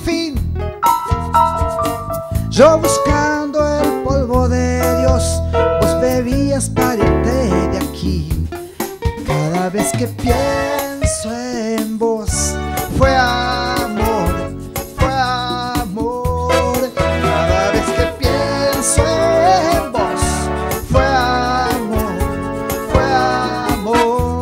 fin. Yo buscando el polvo de Dios, vos bebías para irte de aquí. Cada vez que pienso en vos, fue amor, fue amor. Cada vez que pienso en vos, fue amor, fue amor.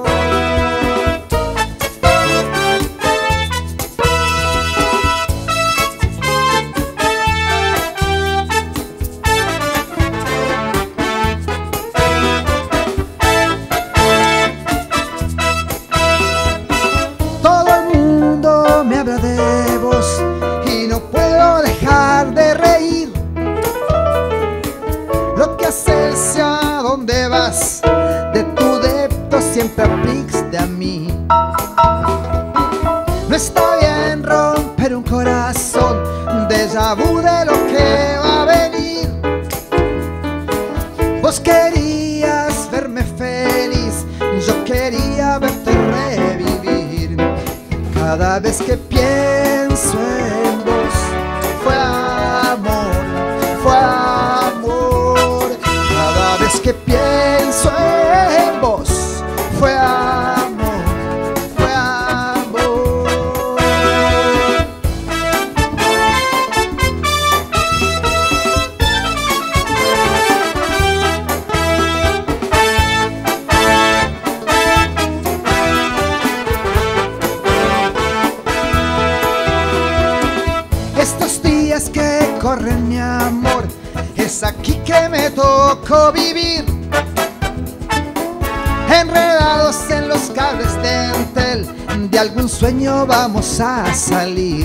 Todo el mundo me habla de vos y no puedo dejar de reír. Lo que haces y a dónde vas, de tu depto siempre aplicaste a mí. No está bien romper un corazón, déjà vu de lo que va a venir. Vos querías verme feliz, yo quería verte revivir. Cada vez que pienso en vos, fue amor, fue amor. Cada vez que pienso en vos, fue amor, fue amor. Estos días que corren, mi amor, es aquí que me tocó vivir. Enredados en los cables de Entel, de algún sueño vamos a salir.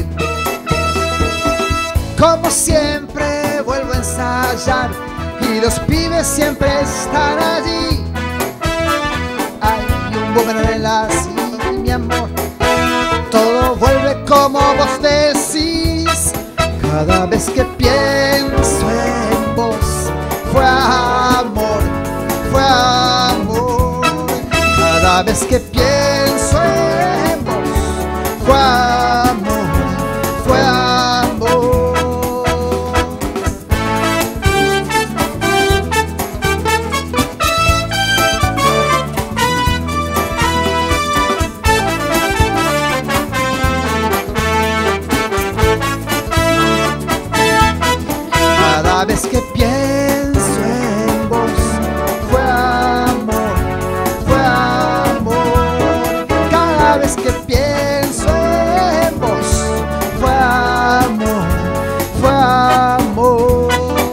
Como siempre vuelvo a ensayar y los pibes siempre están allí. Hay un boomerang en la silla, mi amor, todo vuelve como vos decís. Cada vez que pienso en vos, fue amor, fue amor. Cada vez que pienso en vos, fue amor, fue amor. Cada vez que pienso en vos, fue amor, fue amor. Cada vez que pienso en vos, fue amor, fue amor.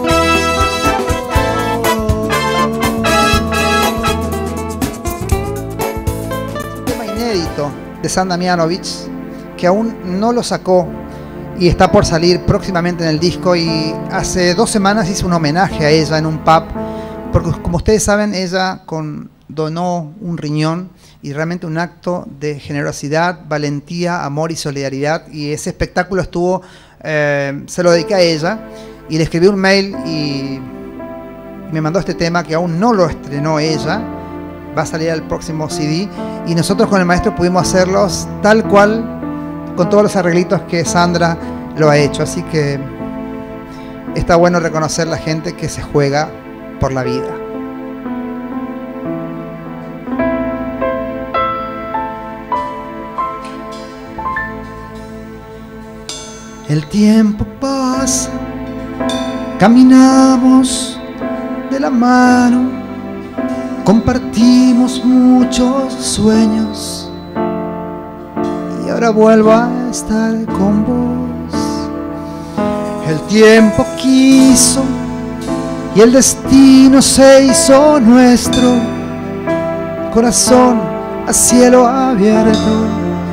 Un tema inédito de Sandra Mianovich que aún no lo sacó y está por salir próximamente en el disco, y hace 2 semanas hice un homenaje a ella en un pub, porque como ustedes saben, ella donó un riñón, y realmente un acto de generosidad, valentía, amor y solidaridad, y ese espectáculo estuvo, se lo dediqué a ella, y le escribí un mail y me mandó este tema que aún no lo estrenó ella, va a salir al próximo CD, y nosotros con el maestro pudimos hacerlos tal cual, con todos los arreglitos que Sandra lo ha hecho. Así que está bueno reconocer la gente que se juega por la vida. El tiempo pasa, caminamos de la mano, compartimos muchos sueños, y ahora vuelvo a estar con vos. El tiempo quiso y el destino se hizo nuestro, corazón a cielo abierto,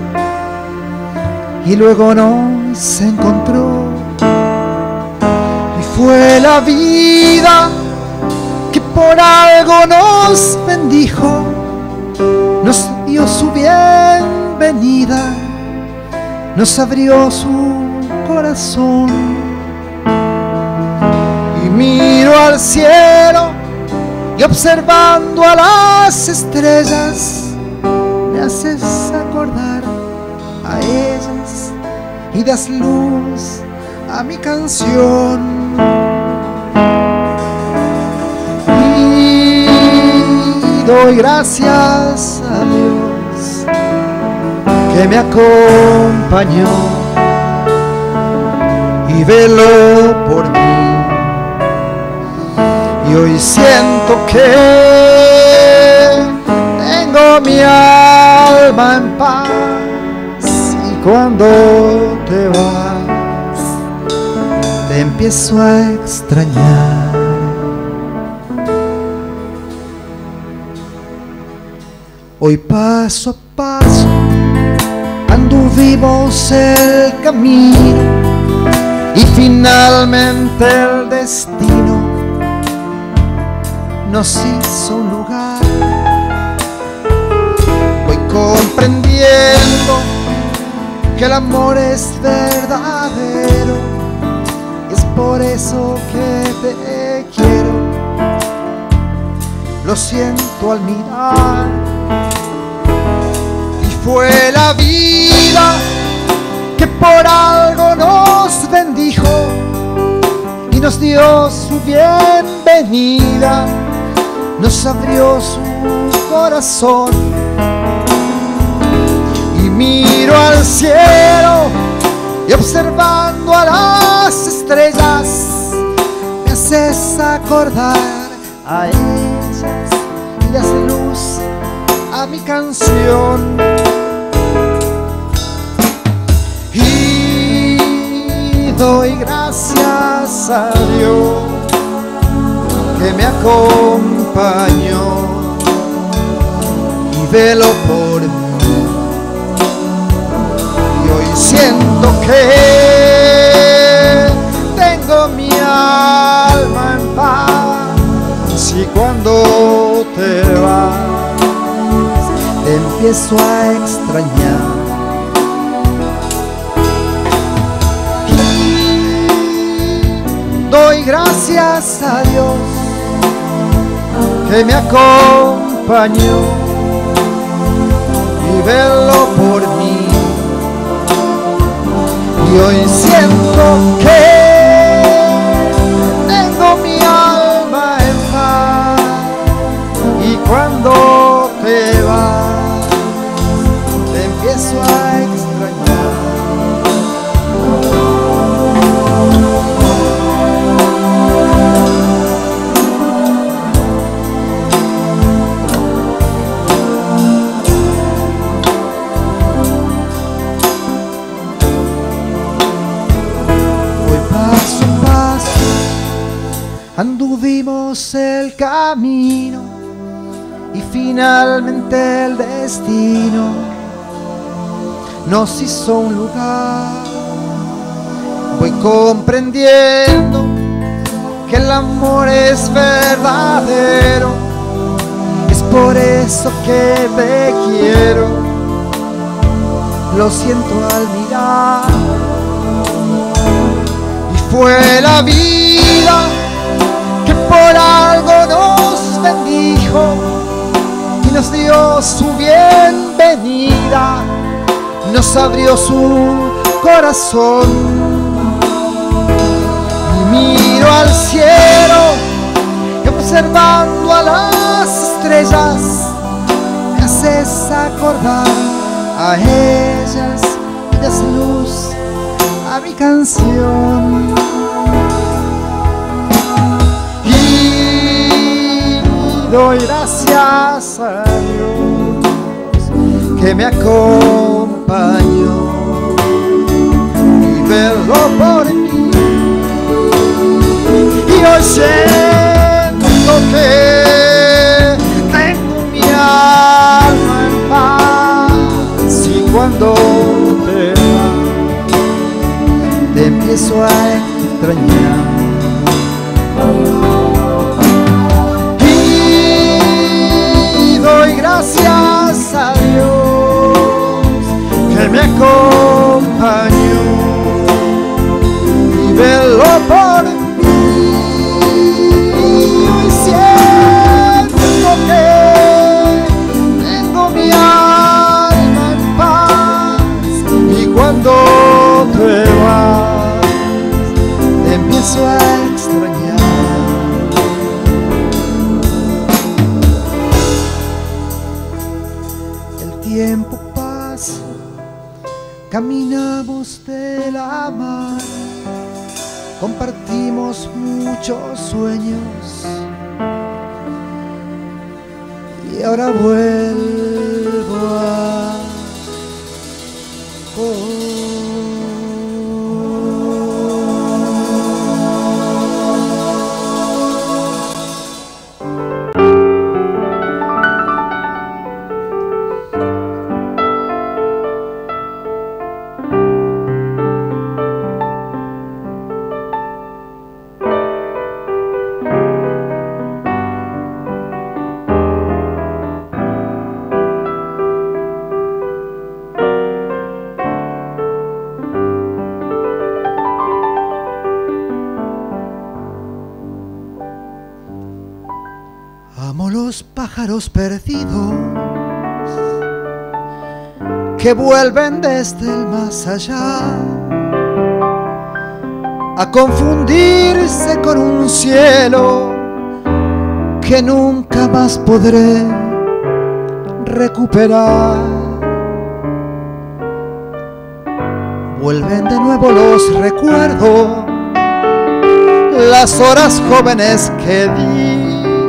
y luego nos encontró. Y fue la vida que por algo nos bendijo, nos dio su bienvenida, nos abrió su corazón. Y miro al cielo y observando a las estrellas me haces acordar a ellas, y y das luz a mi canción. Y doy gracias a Dios que me acompañó y veló por mí. Y hoy siento que tengo mi alma en paz. Y cuando te vas, te empiezo a extrañar. Hoy paso a paso anduvimos el camino y finalmente el destino nos hizo un lugar. Voy comprendiendo que el amor es verdadero, es por eso que te quiero. Lo siento al mirar, y fue la vida que por algo nos bendijo y nos dio su bienvenida, nos abrió su corazón. Y miro al cielo y observando a las estrellas me haces acordar a ellas y das luz a mi canción. Y doy gracias a Dios que me acompañó y veló por mí. Y hoy siento que tengo mi alma en paz. Y cuando te vas, te empiezo a extrañar. Doy gracias a Dios que me acompañó y veló por mí. Y hoy siento que tengo mi alma en paz. Y cuando te vas, te empiezo a extrañar. Anduvimos el camino y finalmente el destino nos hizo un lugar. Voy comprendiendo que el amor es verdadero, es por eso que te quiero. Lo siento al mirar, y fue la vida que por algo nos bendijo y nos dio su bienvenida, nos abrió su corazón. Y miro al cielo y observando a las estrellas me haces acordar a ellas y das luz a mi canción. Doy gracias a Dios que me acompañó y veló por mí. Y hoy siento que tengo mi alma en paz. Y cuando te vas, te empiezo a extrañar. Doy gracias a Dios que me acompañó y veló por mí. Y hoy siento que tengo mi alma en paz. Y cuando te compartimos muchos sueños y ahora vuelvo a amo los pájaros perdidos que vuelven desde el más allá a confundirse con un cielo que nunca más podré recuperar. Vuelven de nuevo los recuerdos, las horas jóvenes que di.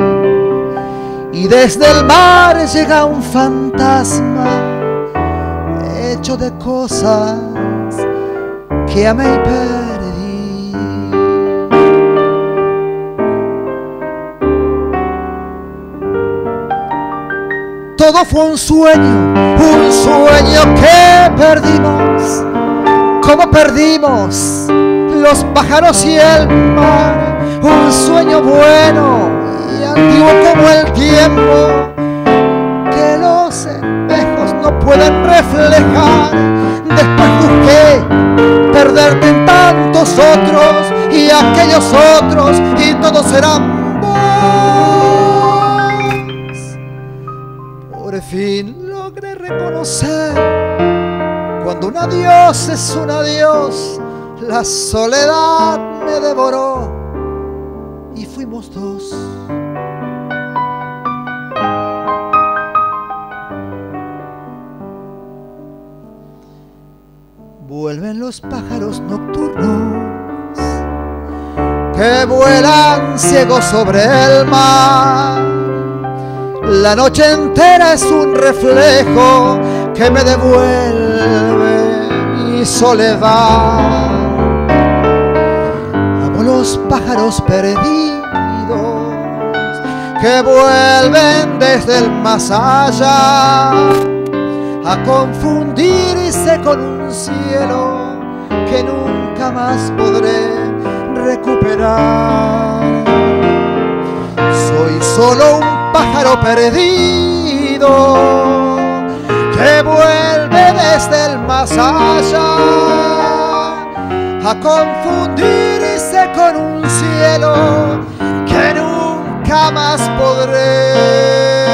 Y desde el mar llega un fantasma hecho de cosas que amé y perdí. Todo fue un sueño que perdimos, como perdimos los pájaros y el mar. Un sueño bueno y antiguo como el tiempo, que los espejos no pueden reflejar. Después busqué perderte en tantos otros y aquellos otros, y todos serán vos. Por fin logré reconocer cuando un adiós es un adiós. La soledad me devoró y fuimos dos. Vuelven los pájaros nocturnos que vuelan ciegos sobre el mar. La noche entera es un reflejo que me devuelve mi soledad. Amo los pájaros perdidos que vuelven desde el más allá a confundirse con un cielo que nunca más podré recuperar. Soy solo un pájaro perdido que vuelve desde el más allá a confundirse con un cielo que nunca más podré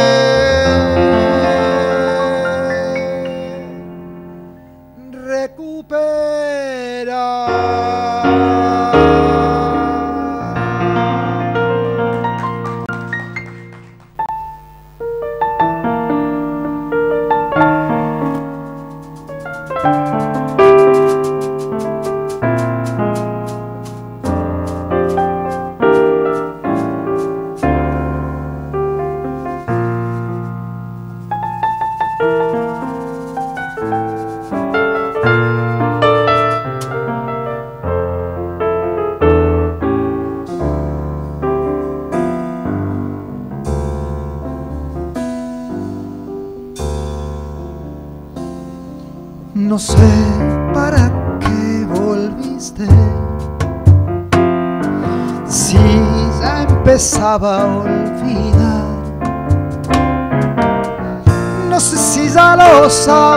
recuperar. No sé para qué volviste, si ya empezaba a olvidar. No sé si ya lo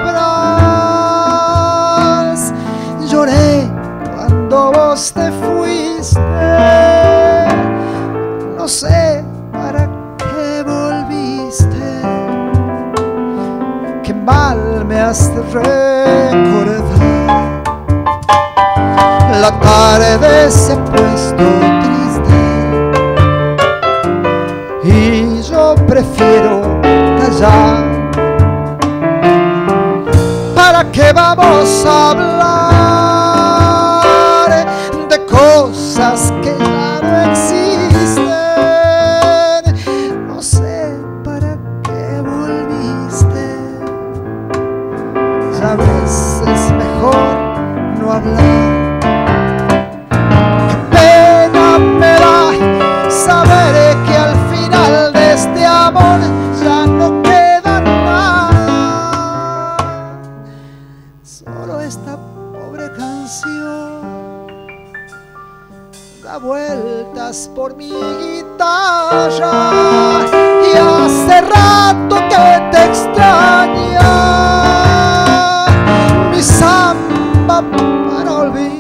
sabrás. Lloré cuando vos te fuiste. No sé para qué volviste. Qué mal me has de recordar. La tarde se ha puesto triste y yo prefiero callar. ¿Para qué vamos a hablar de cosas da vueltas por mi guitarra y hace rato que te extraña mi samba para olvidar.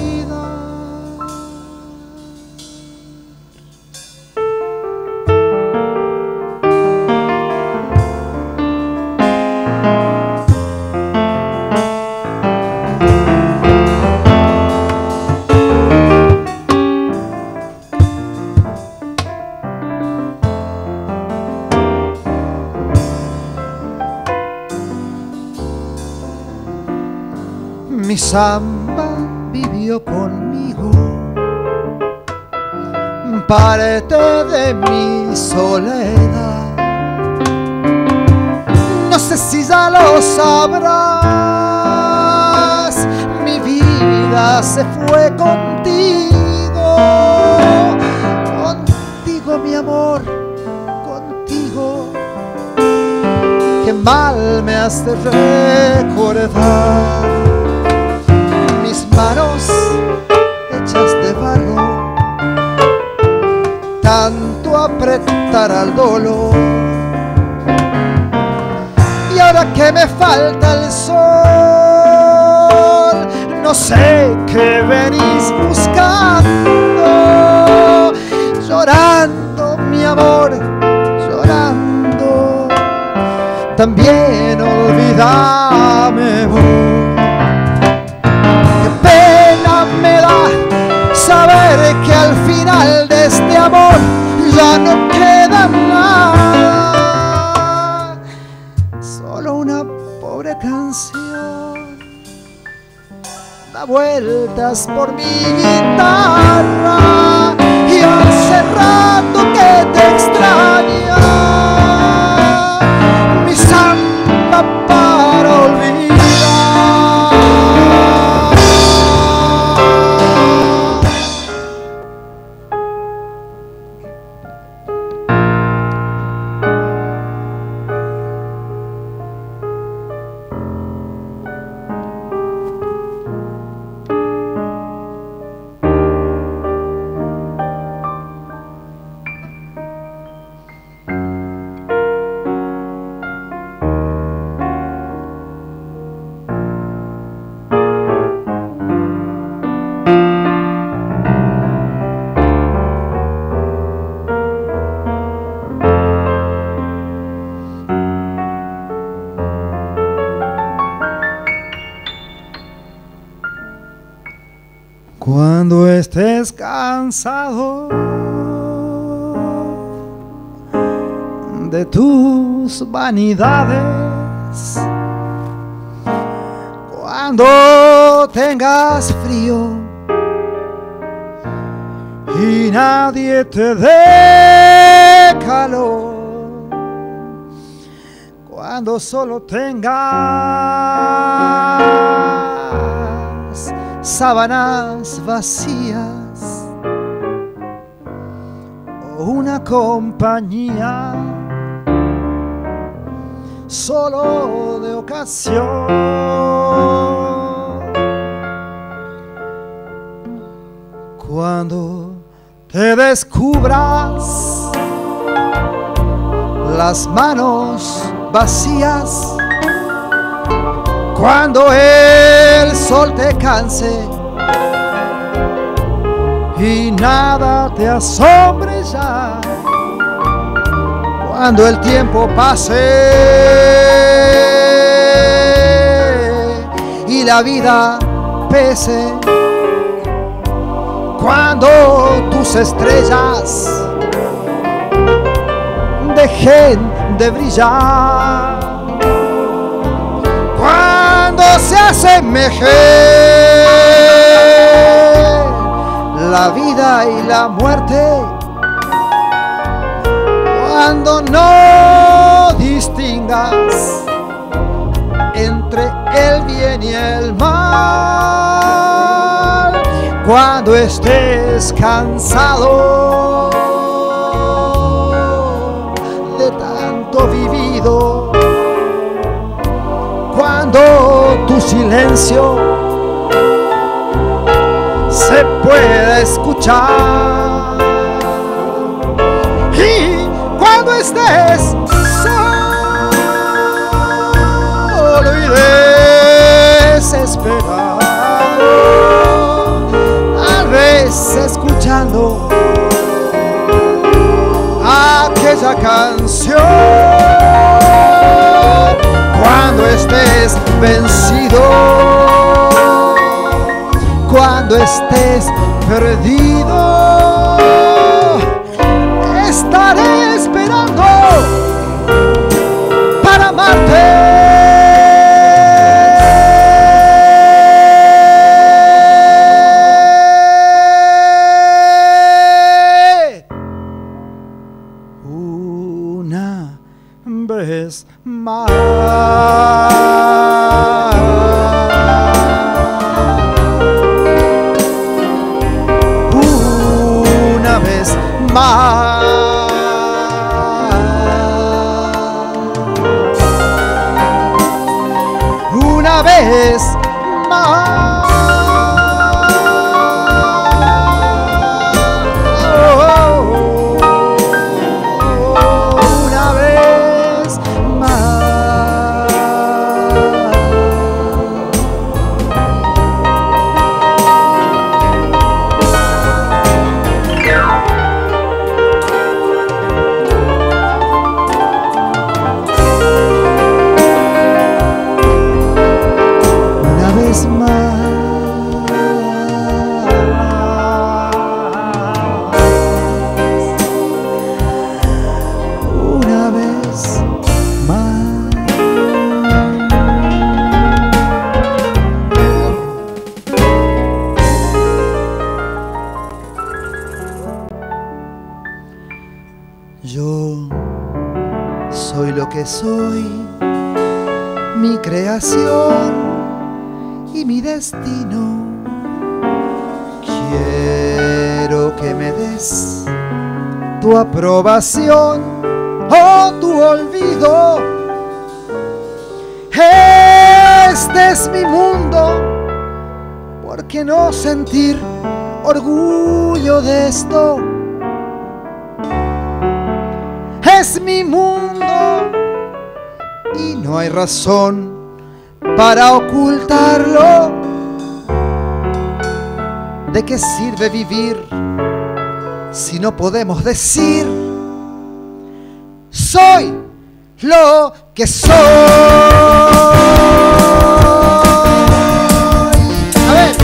Mi samba vivió conmigo, parte de mi soledad. No sé si ya lo sabrás, mi vida se fue contigo, contigo mi amor, contigo. Qué mal me hace recordar manos hechas de barro, tanto apretar al dolor. Y ahora que me falta el sol, no sé qué venís buscando, llorando mi amor, llorando. También olvídame vos. Me da saber que al final de este amor ya no queda nada, solo una pobre canción da vueltas por mi guitarra y hace rato que te extraña mi samba para olvidar. Cuando estés cansado de tus vanidades, cuando tengas frío y nadie te dé calor, cuando solo tengas sábanas vacías o una compañía solo de ocasión, cuando te descubras las manos vacías, cuando el sol te canse y nada te asombre ya, cuando el tiempo pase y la vida pese, cuando tus estrellas dejen de brillar, cuando se asemeje la vida y la muerte, cuando no distingas entre el bien y el mal, cuando estés cansado de tanto vivido, cuando tu silencio se se pueda escuchar. Y cuando estés solo y desesperado, tal vez escuchando aquella canción, cuando estés vencido, cuando estés perdido, estaré esperando para amarte. Una vez más. Una vez más. Una vez más. Yo soy lo que soy, mi creación y mi destino. Quiero que me des tu aprobación o tu olvido. Este es mi mundo, ¿por qué no sentir orgullo de esto? Es mi mundo y no hay razón para ocultarlo. ¿De qué sirve vivir si no podemos decir soy lo que soy? A ver.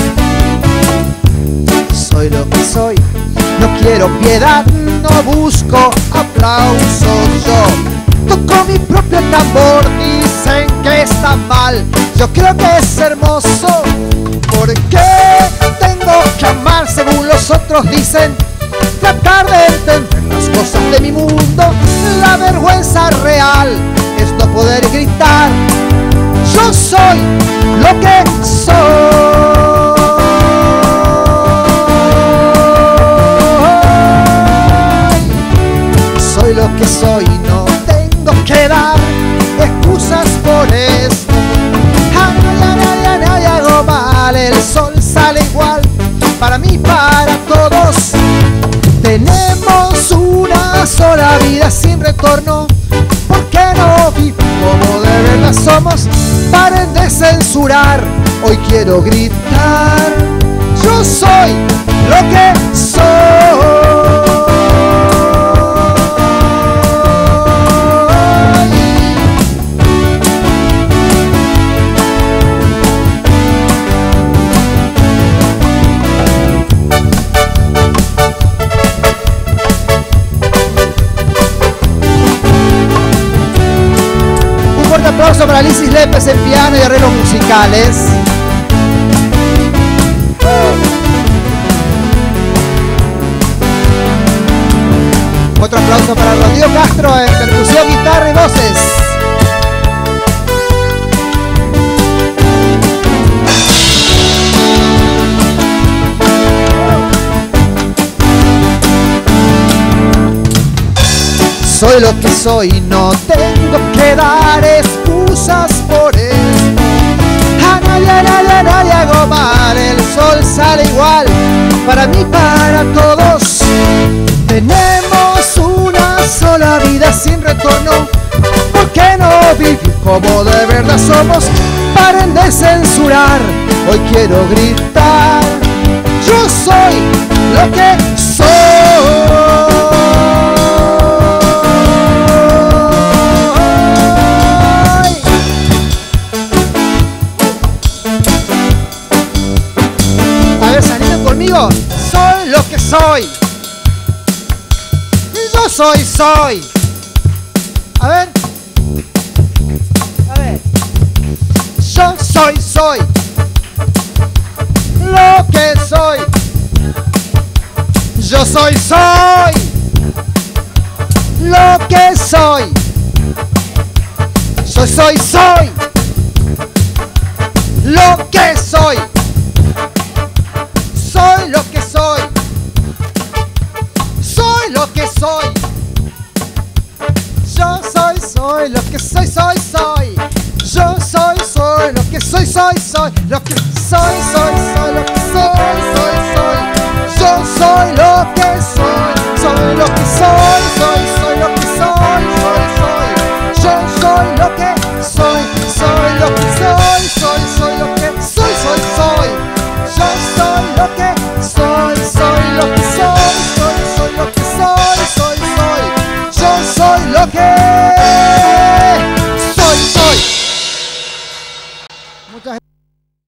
Soy lo que soy, no quiero piedad, no busco aplausos. Yo toco mi propio tambor, dicen que está mal, yo creo que es hermoso. ¿Por qué tengo que amar según los otros dicen? Tratar de entender las cosas de mi mundo. La vergüenza real es no poder gritar yo soy lo que soy. Soy lo que soy, no tengo que dar excusas por esto. Ay, hago mal, el sol sale igual para mí, para todos. Tenemos una sola vida sin retorno, ¿por qué no vivir como de verdad somos? Paren de censurar, hoy quiero gritar yo soy lo que soy. Un aplauso para Alicis Lépez en piano y arreglos musicales. Otro aplauso para Rodrigo Castro en percusión, guitarra y voces. Soy lo que soy, no tengo que dar excusas por esto. A nadie hago mal, el sol sale igual como de verdad somos. Paren de censurar, hoy quiero gritar. Yo soy lo que soy. A ver, ¿se conmigo? Soy lo que soy. Yo soy. A ver. Yo soy. Lo que soy. Yo soy. Lo que soy. Yo soy. Lo que soy. Soy lo que soy. Soy lo que soy. Yo soy lo que soy. Yo soy lo que soy. Lo que soy. Lo que soy. Yo soy lo que soy. Soy lo que soy. Soy lo que soy. Yo soy lo que soy. Soy lo que soy. Soy lo que soy. Yo soy lo que soy. Soy lo que soy. Soy lo que soy. Yo soy lo que soy. Muchas gracias.